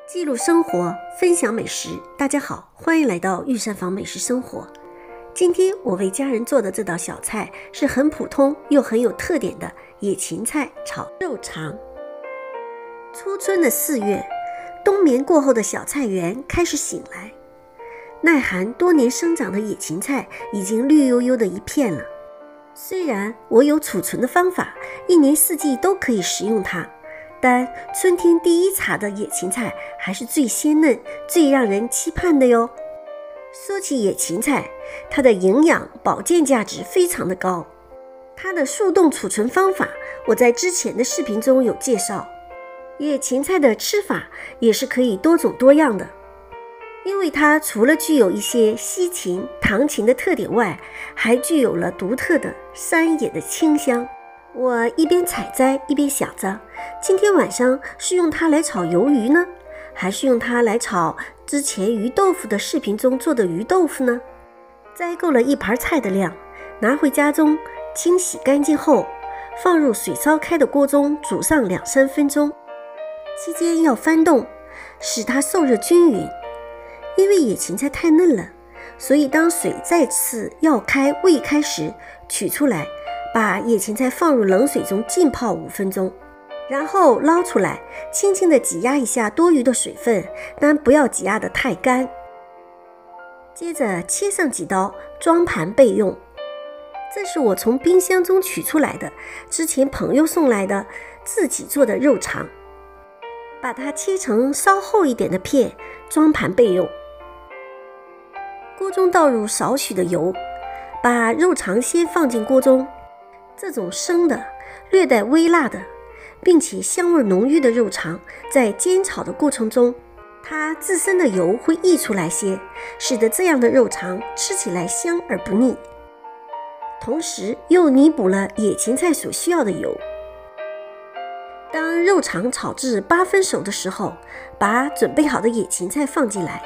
记录生活，分享美食。大家好，欢迎来到御膳房美食生活。今天我为家人做的这道小菜是很普通又很有特点的野芹菜炒肉肠。初春的4月，冬眠过后的小菜园开始醒来，耐寒多年生长的野芹菜已经绿油油的一片了。虽然我有储存的方法，一年四季都可以食用它，但春天第一茬的野芹菜还是最鲜嫩、最让人期盼的哟。说起野芹菜，它的营养保健价值非常的高。它的速冻储存方法，我在之前的视频中有介绍。野芹菜的吃法也是可以多种多样的，因为它除了具有一些西芹、糖芹的特点外，还具有了独特的山野的清香。我一边采摘一边想着，今天晚上是用它来炒鱿鱼呢，还是用它来炒之前鱼豆腐的视频中做的鱼豆腐呢？摘够了一盘菜的量，拿回家中清洗干净后，放入水烧开的锅中煮上2-3分钟，期间要翻动，使它受热均匀。因为野芹菜太嫩了，所以当水再次要开未开时，取出来，把野芹菜放入冷水中浸泡5分钟，然后捞出来，轻轻地挤压一下多余的水分，但不要挤压得太干。接着切上几刀，装盘备用。这是我从冰箱中取出来的，之前朋友送来的自己做的肉肠，把它切成稍厚一点的片，装盘备用。锅中倒入少许的油，把肉肠先放进锅中。这种生的、略带微辣的，并且香味浓郁的肉肠，在煎炒的过程中，它自身的油会溢出来些，使得这样的肉肠吃起来香而不腻，同时又弥补了野芹菜所需要的油。当肉肠炒至8分熟的时候，把准备好的野芹菜放进来，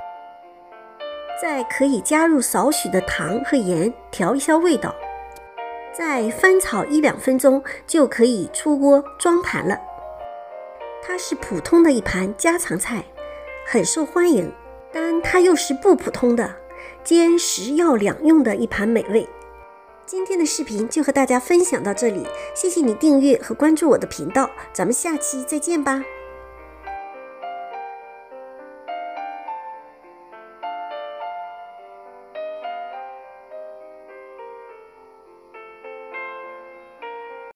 再可以加入少许的糖和盐调一下味道，再翻炒1-2分钟就可以出锅装盘了。它是普通的一盘家常菜，很受欢迎，但它又是不普通的兼食药两用的一盘美味。今天的视频就和大家分享到这里，谢谢你订阅和关注我的频道，咱们下期再见吧。